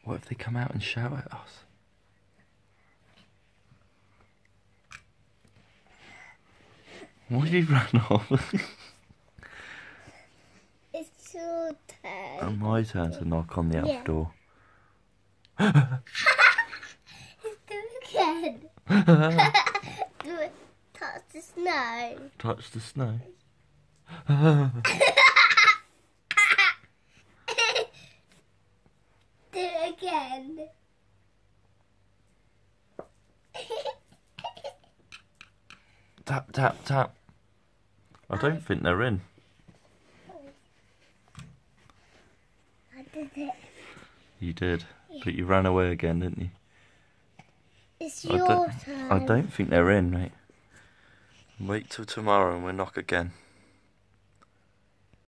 What if they come out and shout at us? Why have you run off? It's your turn. And my turn to knock on the elf door. Do it again. Do it. Touch the snow. Touch the snow. Do it again. Tap, tap, tap. I don't think they're in. I did it. You did, but you ran away again, didn't you? It's your turn. I don't think they're in, mate. Wait till tomorrow and we'll knock again.